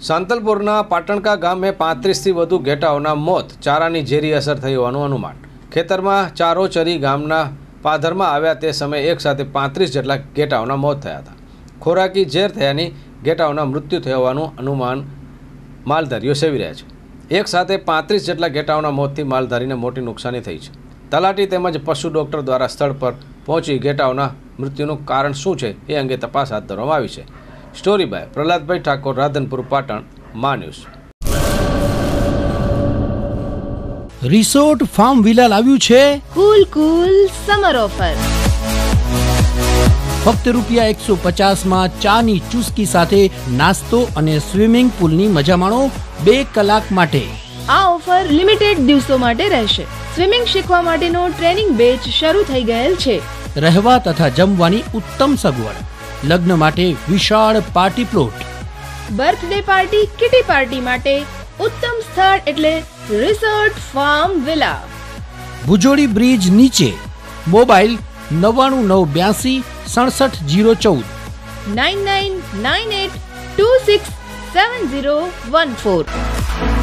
सांतलपुरना पाटणका गामे 35 થી વધુ ઘેટાઓના મોત ચારાની ઝેરી અસર થઈ હોવાનું અનુમાન। ખેતરમાં ચારો ચરી ગામના પાદરમાં આવ્યા તે સમયે એક સાથે 35 જેટલા ઘેટાઓના મોત થયા હતા। ખોરાકી ઝેર થયાની ઘેટાઓના મૃત્યુ થયા હોવાનું અનુમાન માલધારીઓ સેવી રહ્યા છે। એક સાથે 35 જેટલા ઘેટાઓના મોતથી માલધારીને મોટી નુકસાની થઈ છે। તલાટી તેમજ પશુ ડોક્ટર દ્વારા સ્થળ પર પહોંચી ઘેટાઓના મૃત્યુનું કારણ શું છે એ અંગે તપાસ હાથ ધરવામાં આવી છે। Story by Prahladbhai Thakur, Radhanpur, Patan, Maa news. Resort farm villa लाव्યું છે કુલ સમર ઓફર। ફક્ત ₹150 માં ચાની ચુસ્કી સાથે નાસ્તો અને સ્વિમિંગ પૂલની મજા માણો 2 કલાક માટે। આ ઓફર લિમિટેડ દિવસો માટે રહેશે। સ્વિમિંગ શીખવા માટેનો ટ્રેનિંગ બેચ શરૂ થઈ ગયેલ છે। રહેવા તથા જમવાની ઉત્તમ સગવડ, લગ્ન માટે વિશાળ party plot, birthday party, kitty party માટે ઉત્તમ સ્થળ એટલે resort farm villa, Bhujodi bridge નીચે। મોબાઈલ 9992 67014 9998267014।